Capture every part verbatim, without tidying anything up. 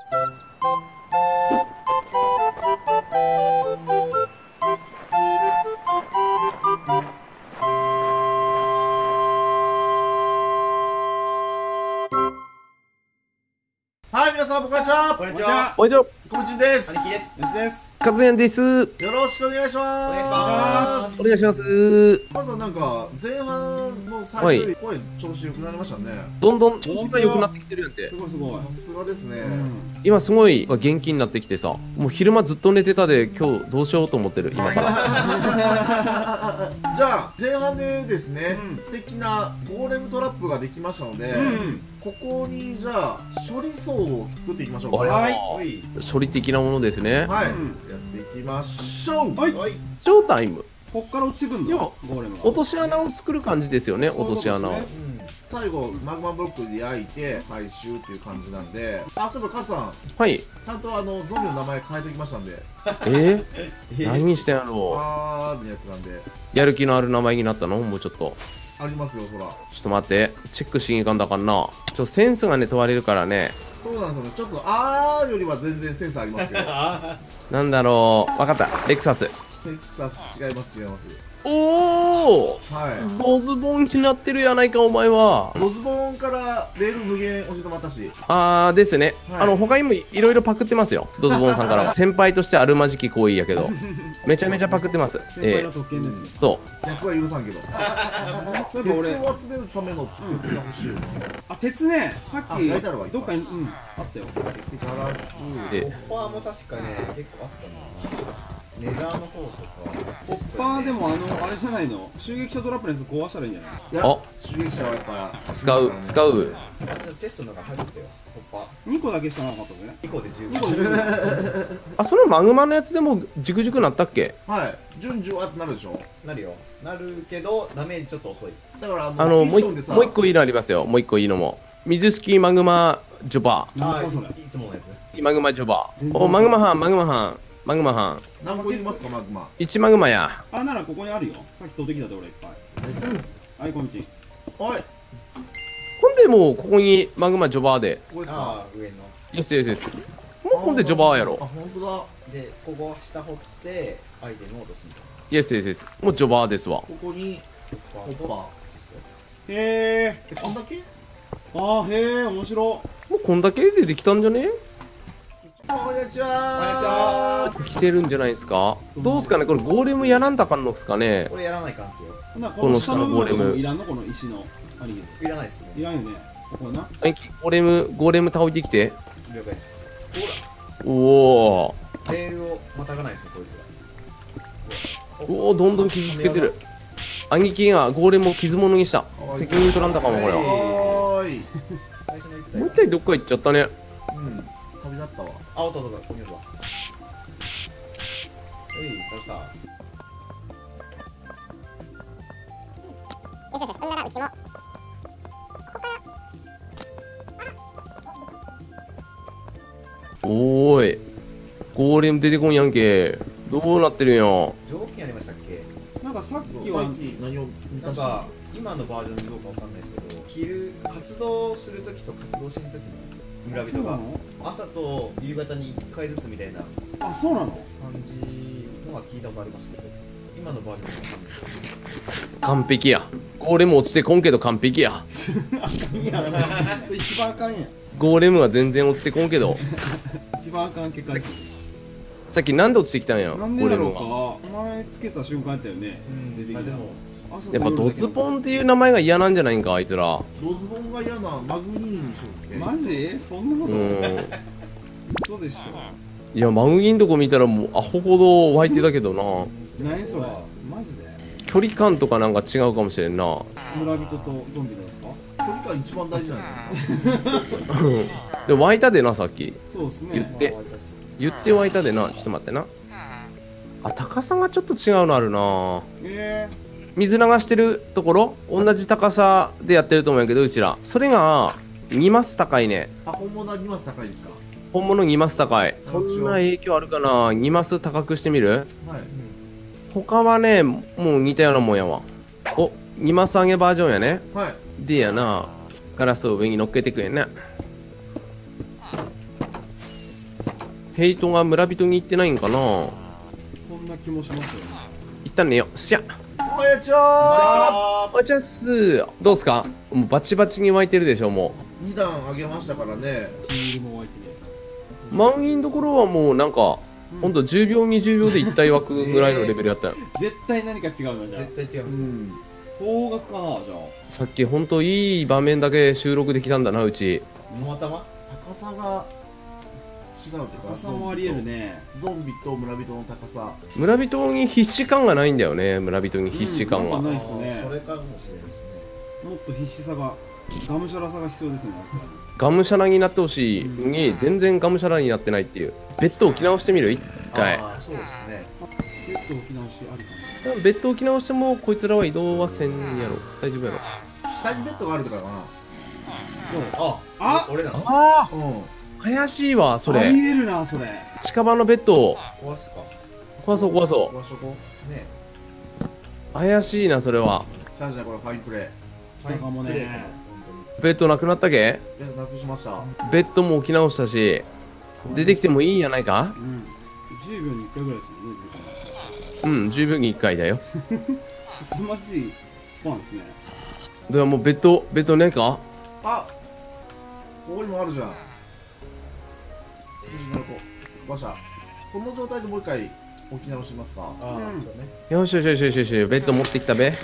はい、皆さん、こんにちは。 こんにちは。 おいしょ。 こんちんです。 兄貴です。 よしです。 かずやんです。 よろしくお願いします。 お願いします。 お願いします。 まずはなんか、前半の最初より声調子良くなりましたね。 どんどん調子が良くなってきてるやんて。 すごいすごい。 さすがですね。 今すごい元気になってきてさ、もう昼間ずっと寝てたで、今日どうしようと思ってる、今から。 じゃあ、前半でですね、素敵なゴーレムトラップができましたので、ここにじゃあ、処理層を作っていきましょうか。 はいはい。 処理的なものですね。 はい。やっていきましょう。 はい。 ショータイム。 こっから落ちてくんの？ でもゴーレムが。 落とし穴を作る感じですよね、落とし穴を。 最後、マグマブロックで焼いて、回収っていう感じなんで、あ、そういえば、カズさん、 はい。 ちゃんとあの、ゾンビの名前変えてきましたんで、 えー、何にしてんやろあーってやつなんで、 う。やる気のある名前になったのもうちょっと。 ありますよ、ほら。 ちょっと待って。チェックしに行かんだかんな。ちょっとセンスがね、問われるからね。 そうなんですよね。ちょっと、あーよりは全然センスありますけど。 なんだろう。わかった。レクサス。 テクサス、違います、違います。 おーはい。 ボズボンになってるやないか、お前は。 ロズボーンからレール無限教えてもらったし。 あーですね。 はいあの、他にもいろいろパクってますよ。ドズボンさんからは。先輩としてあるまじき行為やけど。めちゃめちゃパクってます。 先輩えの特権ですね。 ー、そ役は許さんけど。鉄そういえば俺、 を集めるための鉄が欲しいよね。 あ、鉄ね、さっあき焼いてあるわいっぱいどっかに、うん、あったよ。 ガラス。 う。で、 ホッパーも確かね、結構あったな。ネザーの方とか。 ホッパーでもあの、あれじゃないの、襲撃者トラップのやつ壊したらいいんじゃない？ いやあ、 襲撃者はやっぱ使う、使う。 あ、ちょチェストの中入ったよ。ホッパー。 にこだけしかなかったぜ。 にこで十に分。 こで十分。 あ、そのマグマのやつでもジュクジュクなったっけ？ はい順々あってなるでしょ。 なるよ。なるけど、ダメージちょっと遅い。 だからあのあの、もう一ピストンでさもう一個いいのありますよ。もう一個いいのも。水式マグマジョバあなんすかそれ。 いいつものやつ。 ー。マグマジョバー。 全然お、マグマ班、マグマ班。マグマ班。 何個いりますかマグマ。 いちマグマや。 あ、ならここにあるよ。さっき取ってきたで俺いっぱい。はい、こんにちは。 おいほんでもう、ここにマグマジョバーで。 ここですか。 ああ、上の。 よしよしよし。もうほんでジョバーやあろ。 本当だ。 で、ここ下掘って、アイテムを落とすみたいイエスイエスイエス。もうジョバーですわ。 ここにな。 ホッパー。 へえ。 えこんだけ？ あー、へえ、面白。 もうこんだけでできたんじゃね？ こんにちは。 こんにちは。 来てるんじゃないですか？どうすかねこれゴーレムやらんだかんのっすかね？ これやらないかんすよ。 なこの下のゴーレム下の部分いらんのこの石の。ありいらないっすね。 いらんよね。ここな。 ゴーレム、ゴーレム倒ってきて。 了解です。 おおレールをまたがないですよ、こいつら。 ー。おお、どんどん傷つけてる。兄貴がゴーレムを傷物にした。責任取らんだかも、これは。 おーい。 最初の一体もう一回どっか行っちゃったね。 うん。飛び立ったわ。 あ、おっとおっとおっと、ここにいるわ。はい、倒した。 おーい。ゴーレム出てこんやんけ。どうなってるんや。 条件ありましたっけ？ なんかさっさっきは、 き何を見たしなんか、今のバージョンでどうかわかんないですけど、昼、活動するときと活動しないときの村人が、 そうなの？ 朝と夕方にいっかいずつみたいなあ、そうなの？ 感じのは聞いたことありますけど、今のバージョンわかんないです完璧や。ゴーレム落ちてこんけど完璧や。 いや、一番あかんやん。 ゴーレムは全然落ちてこんけど。 一番あかん結果です。 さっきなんで落ちてきたんや。ゴなんでだろうーレムが。 か。前つけた瞬間やったよね。 うん出てきたあでも朝やっぱドツポンっていう名前が嫌なんじゃないんか、あいつら。 ロズボンが嫌なマグニーにしようっけ。 マジ？そんなこと？ うん。 嘘でしょ。 いや、マグギンとこ見たらもうアホほど湧いてたけどな。 何それ？マジで？ 距離感とかなんか違うかもしれんな。 村人とゾンビなんですか？ 距離感一番大事じゃないですか。 で、湧いたでな、さっき。 そうですね。 言って、言って湧いたでな。ちょっと待ってな。あ、高さがちょっと違うのあるな。 え水流してるところ、同じ高さでやってると思うんやけど、うちら。それが、にマス高いね。 あ、本物はにマス高いですか。 本物にマス高い。そんな影響あるかな。にマス高くしてみる？ はい。 他はね、もう似たようなもんやわ。お、にマス上げバージョンやね。 はい。 でやな、ガラスを上に乗っけてくんやな。 ヘイトが村人に行ってないんかな。 こんな気もしますよね。 行ったねよ。しゃおやちゃお茶っす。どうすか。もうバチバチに湧いてるでしょ。もーに段上げましたからね。 シールも湧いてる。 う満員どころはもうなんか、 うんほんとじゅうびょうにじゅうびょうで一体湧くぐらいのレベルやったよ。 絶対何か違うな、じゃあ。 絶対違いますよ。 うん。方角かな、じゃあ。 さっきほんといい場面だけ収録できたんだな、うち。 たまたま高さが違うというか、 高さもありえるね。 ゾンビと村人の高さ。 村人に必死感がないんだよね、村人に必死感が。 うんなんかないっすねあーそれかもしれないですね。 もっと必死さが、がむしゃらさが必要ですよね、あいつらに。 がむしゃらになってほしいのに、全然がむしゃらになってないっていう。ベッド置き直してみる一回。 ああ、そうですね。 ベッド置き直しありかな。 ベッド置き直しても、こいつらは移動はせんやろ。大丈夫やろ。 下にベッドがあるとかかあ、 あ俺らのあな。うん。 あ怪しいわ、そありれ。 えるな、それ。 近場のベッドを壊すか。 壊そう壊そ場所こねう。怪しいな、それは。 来たじゃん、これファインプレ来たかもねプレイかも本ベッドなくなったけ。 ー。いや、なくしました。 ベッドも置き直したし、出てきてもいいんやないか。 うん。じゅうびょうにいっかいぐらいですもんね、 うん、じゅうびょうにいっかいだよ。 凄まじいスパンですね。 ではもうベッド、ベッドねえか。 あ、ここにもあるじゃん。馬車。この状態でもう一回置き直しますか。 当に。ああ、 うんそうね。 よしよしよしよしよし、ベッド持ってきたべ。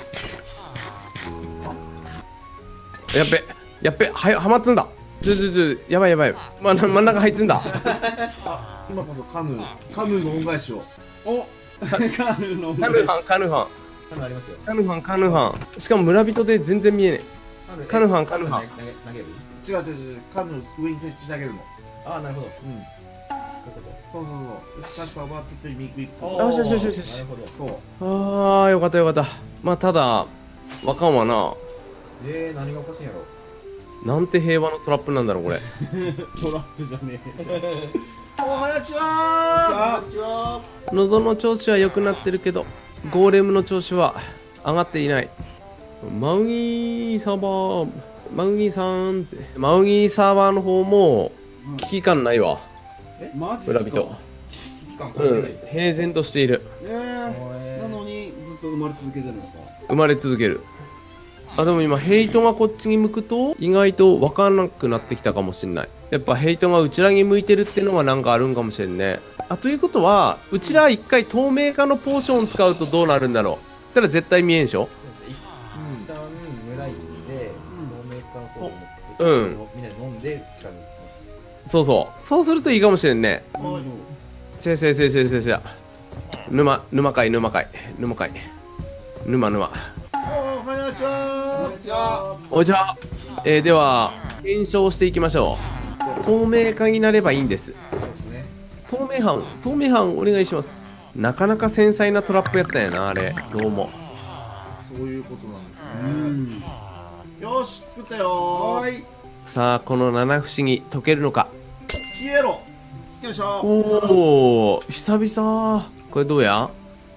やっべ、やっべ、はや、はまっつんだ。ちょちょちょ、やばいやばい。ま、真ん中入っつんだ。 あ、今こそカヌー、カヌーの恩返しを。 おカヌーのカヌーハン、カヌーハン。 カヌーありますよ。 カヌーハン、カヌーハン。しかも村人で全然見えねカヌカヌーハンえカヌーハン投げ投げる違う違う違う、カヌー上に設置してあげるの。 ああ、なるほど。 うん。 こういうこそうそうそう。スタッフさんバーって言ってミクミクする。 と。 よしよしよしよしなるほど。 そう。 え。あー、よかったよかった。まあ、ただ、わかんわな。 えー、何がおかしいんやろ。 なんて平和のトラップなんだろう、これ。 トラップじゃねえ。 おはやちはこんにちは。 喉の調子は良くなってるけど、ゴーレムの調子は上がっていない。マウギーサーバー、マウギーさんって。マウギーサーバーの方も危機感ないわ。 マジっすか。 村人。 危機感うん感じない。、 平然としている。 えー、なのにずっと生まれ続けてるんですか。 生まれ続ける。あ、でも今ヘイトがこっちに向くと意外と分からなくなってきたかもしれない。やっぱヘイトがうちらに向いてるってのがなんかあるんかもしれんね。あ、ということはうちら一回透明化のポーション使うとどうなるんだろう。たら絶対見えんしょ。 そうですね一旦村行って、透明化をこう持ってきて、 うんみんなで飲んで近づく。 そうそう。そうするといいかもしれんね。 なるほせいせいせいせいせいせい。沼、沼かい、沼かい、沼かい。沼沼。 おはやちはこんにちは。 おじゃあ、えー、では検証していきましょう。透明化になればいいんです。 そうですね。 透明版、透明版お願いします。なかなか繊細なトラップやったんやな、あれ。どうも。 そういうことなんですど。うん。 ね。よし、作ったよはーい。 さあ、この七不思議解けるのか。 消えろ。よいしょ。 おお、久々。これどうや。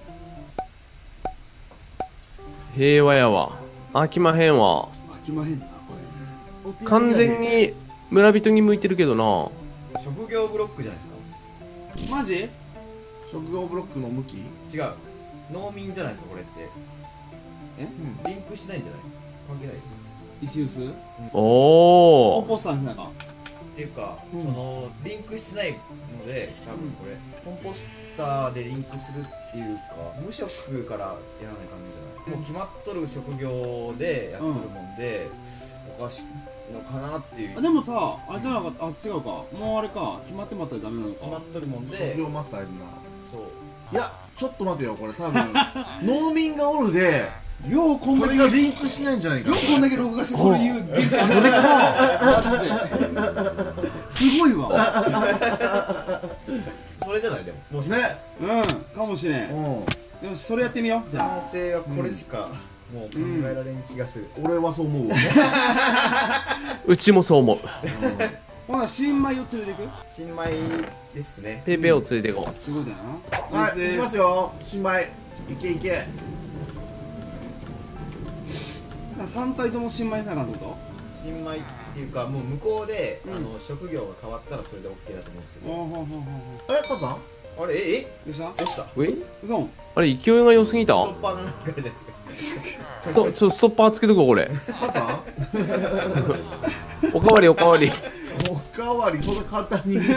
平和やわ。飽きまへんわ。 飽きまへんな、こ完全に村人に向いてるけどな。 職業ブロックじゃないですか。 れ。マジ？ 職業ブロックの向き。 違う。農民じゃないですか、これって。 え？ リンクしないんじゃない？関係ない。 石臼？ おお。 コンポスターにせなあかん。 っていうか、 うんそのリンクしてないので、多分これ、コンポスターでリンクするっていうか、無職からやらない感じじゃない。もう決まっとる職業でやっとるもんで、おかしいのかなっていう。 あでもさ、あれじゃなかった、あ違うか、もうあれか、決まってまったらダメなのか。 決まっとるもん職で、 業マスターいるな。 そう。 いや、ちょっと待てよ、これ多分農民がおるで、 ようこんだけ、 これがよリンクしないんじゃないか。 うこんだけ録画してそれ言う現在それか。マジで。すごいわ。 それじゃないでも。もうね。 うん、かもしれん。 うん。 よし、それやってみよう。じゃ可能性はこれしか、もう考えられん気がする。 俺はそう思うわ。 うちもそう思う。 あ。ほな、新米を連れていく。 新米ですね。 ペイペイを連れていこそういうことやな。 はい、いきますよ。新米。いけいけ。 さん体とも新米さなあかんってこ新米、 っていうかもう向こうで、 うんあの職業が変わったらそれで OK だと思うんですけど、 ほうほうほうほうえカズさんあれええどうしたどうしたえうそんあれ勢いが良すぎたストッパーの中でですかストちょストッパーつけとこうこれカズさんおかわりおかわりおかわりそんな簡単に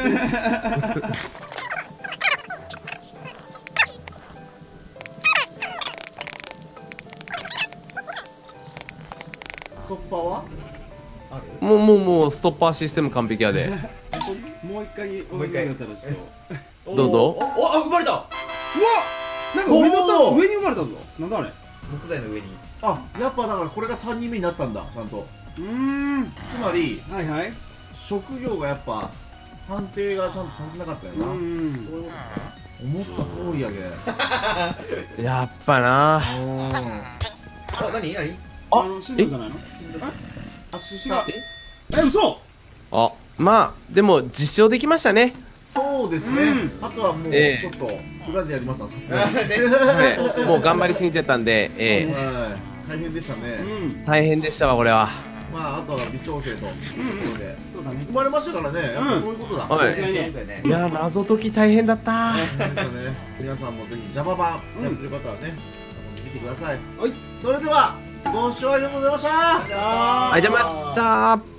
ストッパーはあるもうもうもうストッパーシステム完璧やでもう一回もう一回やったらちょっとどうぞおおあ生まれたうわなんか上のおー上に生まれたぞなんだあれ木材の上にあやっぱだからこれがさんにんめになったんだちゃんとうーんつまりはいはい職業がやっぱ判定がちゃんとされてなかったよな、 うーんそういうことか思った通りやけやっぱなあ何何あの死んだんじゃないの足下え嘘あまあでも実証できましたねそうですね、 うんあとはもうええちょっと裏でやりますわさすがに、 はいもう頑張りすぎちゃったんで、ええはい大変でしたね、 うん大変でしたわこれはまああとは微調整ということで、 そうだね生まれましたからねやっぱそういうことだ、 はいそうだよねいや謎解き大変だったそうでしたね皆さんもぜひ Java 版やってる方はね、見てくださいはいそれではご視聴ありがとうございましたあありがとうございました